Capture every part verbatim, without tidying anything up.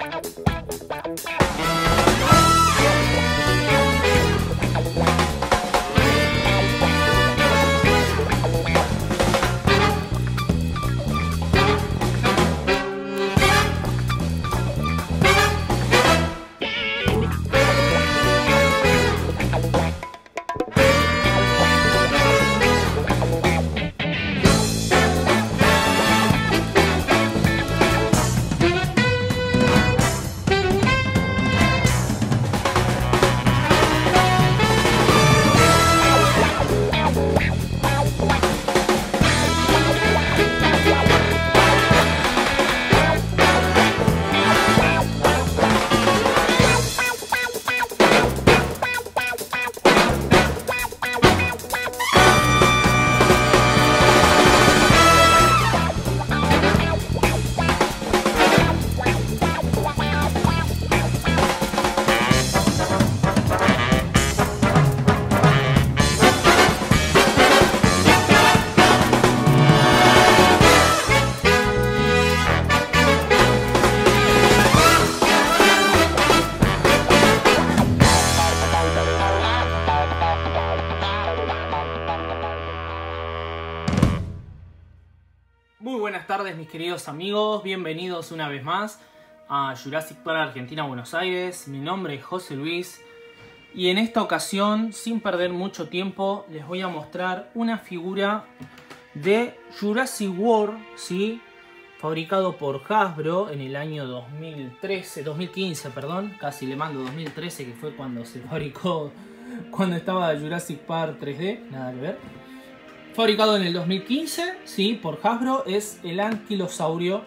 Muy buenas tardes mis queridos amigos, bienvenidos una vez más a Jurassic Park Argentina Buenos Aires. Mi nombre es José Luis y en esta ocasión, sin perder mucho tiempo, les voy a mostrar una figura de Jurassic World, ¿sí? Fabricado por Hasbro en el año dos mil trece, dos mil quince, perdón, casi le mando dos mil trece, que fue cuando se fabricó, cuando estaba Jurassic Park tres D, nada que ver. Fabricado en el dos mil quince, sí, por Hasbro, es el anquilosaurio,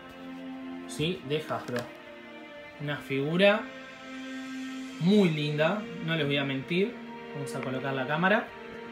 sí, de Hasbro. Una figura muy linda, no les voy a mentir. Vamos a colocar la cámara.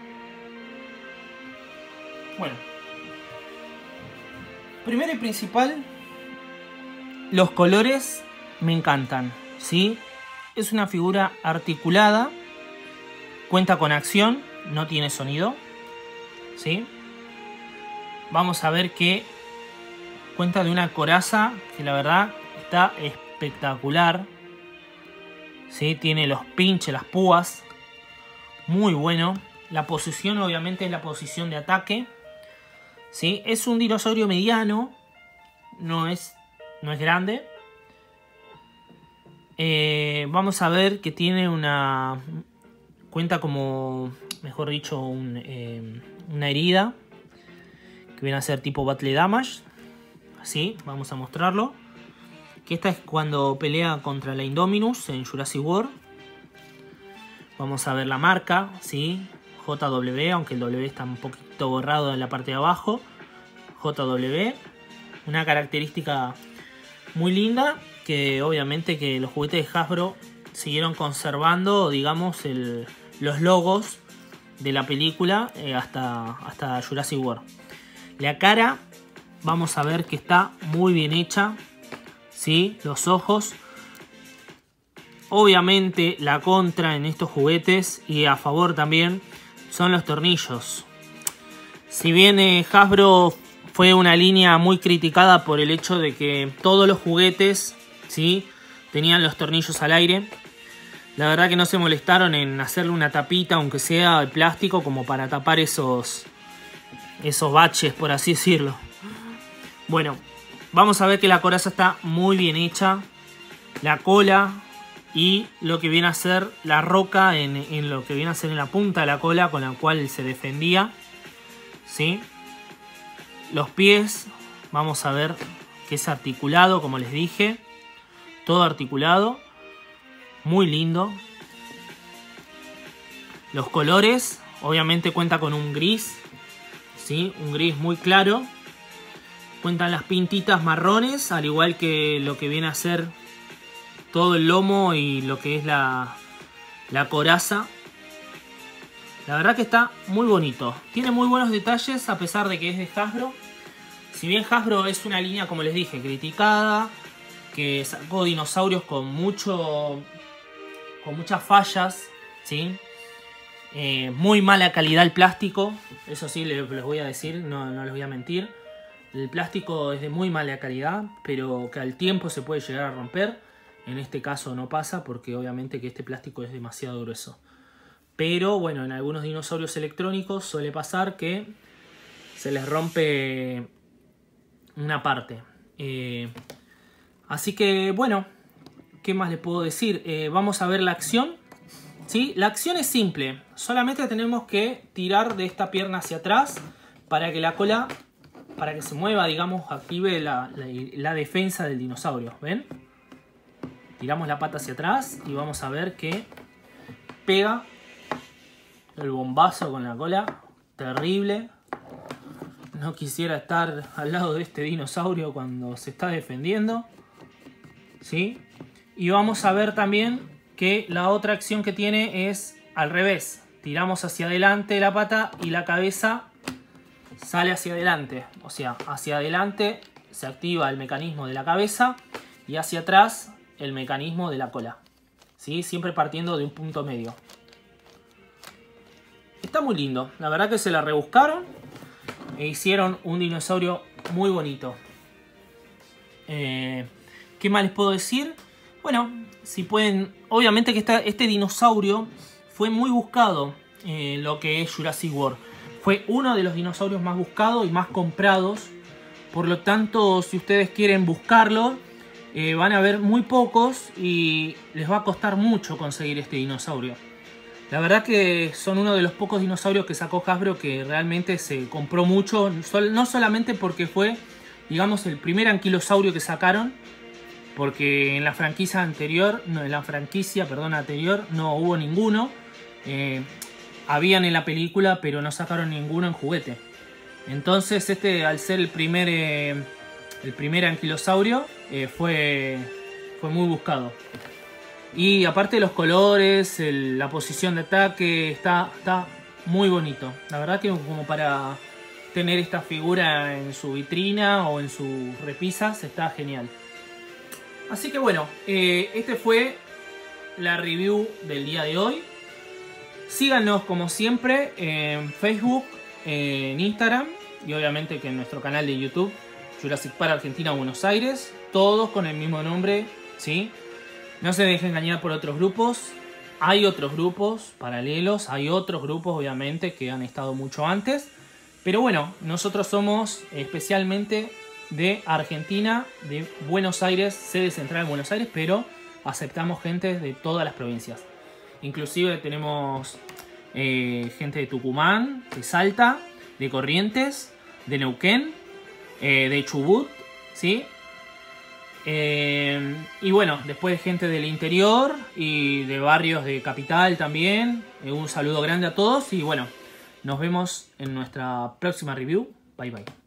Bueno, primero y principal, los colores me encantan, sí. Es una figura articulada, cuenta con acción, no tiene sonido. ¿Sí? Vamos a ver que cuenta de una coraza que la verdad está espectacular. ¿Sí? Tiene los pinches, las púas. Muy bueno. La posición obviamente es la posición de ataque. ¿Sí? Es un dinosaurio mediano. No es, no es grande. Eh, vamos a ver que tiene una... Cuenta como, mejor dicho, un... Eh, una herida que viene a ser tipo Battle Damage. Así, vamos a mostrarlo. Que esta es cuando pelea contra la Indominus en Jurassic World. Vamos a ver la marca, ¿sí? J W, aunque el W está un poquito borrado en la parte de abajo. J W. Una característica muy linda que obviamente que los juguetes de Hasbro siguieron conservando, digamos, el, los logos de la película eh, hasta, hasta Jurassic World. La cara, vamos a ver que está muy bien hecha, ¿sí? Los ojos. Obviamente la contra en estos juguetes y a favor también son los tornillos. Si bien eh, Hasbro fue una línea muy criticada por el hecho de que todos los juguetes, ¿sí?, tenían los tornillos al aire. La verdad que no se molestaron en hacerle una tapita, aunque sea de plástico, como para tapar esos, esos baches, por así decirlo. Bueno, vamos a ver que la coraza está muy bien hecha. La cola y lo que viene a ser la roca en, en lo que viene a ser en la punta de la cola con la cual se defendía. ¿Sí? Los pies, vamos a ver que es articulado, como les dije. Todo articulado. Muy lindo. Los colores, obviamente cuenta con un gris, ¿sí? Un gris muy claro. Cuentan las pintitas marrones, al igual que lo que viene a ser todo el lomo y lo que es la, la coraza. La verdad que está muy bonito. Tiene muy buenos detalles a pesar de que es de Hasbro. Si bien Hasbro es una línea, como les dije, criticada, que sacó dinosaurios con mucho... con muchas fallas, ¿sí? Eh, muy mala calidad el plástico, eso sí les, les voy a decir, no, no les voy a mentir. el plástico es de muy mala calidad, pero que al tiempo se puede llegar a romper. En este caso no pasa porque obviamente que este plástico es demasiado grueso. Pero bueno, en algunos dinosaurios electrónicos suele pasar que se les rompe una parte. Eh, así que bueno, ¿qué más les puedo decir? Eh, vamos a ver la acción. ¿Sí? La acción es simple. Solamente tenemos que tirar de esta pierna hacia atrás para que la cola, para que se mueva, digamos, active la, la, la defensa del dinosaurio. ¿Ven? Tiramos la pata hacia atrás y vamos a ver que pega el bombazo con la cola. Terrible. No quisiera estar al lado de este dinosaurio cuando se está defendiendo. ¿Sí? Y vamos a ver también que la otra acción que tiene es al revés. Tiramos hacia adelante la pata y la cabeza sale hacia adelante. O sea, hacia adelante se activa el mecanismo de la cabeza y hacia atrás el mecanismo de la cola. ¿Sí? Siempre partiendo de un punto medio. Está muy lindo. La verdad que se la rebuscaron e hicieron un dinosaurio muy bonito. Eh, ¿Qué más les puedo decir? Bueno, si pueden... Obviamente que esta, este dinosaurio fue muy buscado en lo que es Jurassic World. Fue uno de los dinosaurios más buscados y más comprados. Por lo tanto, si ustedes quieren buscarlo, eh, van a ver muy pocos y les va a costar mucho conseguir este dinosaurio. La verdad que son uno de los pocos dinosaurios que sacó Hasbro que realmente se compró mucho. No solamente porque fue, digamos, el primer anquilosaurio que sacaron, porque en la franquicia anterior, no, en la franquicia, perdón, anterior no hubo ninguno. Eh, habían en la película, pero no sacaron ninguno en juguete. Entonces este, al ser el primer, eh, el primer anquilosaurio, eh, fue, fue muy buscado. Y aparte de los colores, el, la posición de ataque, está, está muy bonito. La verdad que como para tener esta figura en su vitrina o en sus repisas, está genial. Así que bueno, eh, este fue la review del día de hoy. Síganos como siempre en Facebook, en Instagram y obviamente que en nuestro canal de YouTube, Jurassic Park Argentina Buenos Aires. Todos con el mismo nombre, ¿sí? No se dejen engañar por otros grupos. Hay otros grupos paralelos, hay otros grupos obviamente que han estado mucho antes. Pero bueno, nosotros somos especialmente de Argentina, de Buenos Aires, sede central en Buenos Aires, pero aceptamos gente de todas las provincias. Inclusive tenemos eh, gente de Tucumán, de Salta, de Corrientes, de Neuquén, eh, de Chubut, ¿sí? Eh, y bueno, después gente del interior y de barrios de capital también. Eh, un saludo grande a todos y bueno, nos vemos en nuestra próxima review. Bye bye.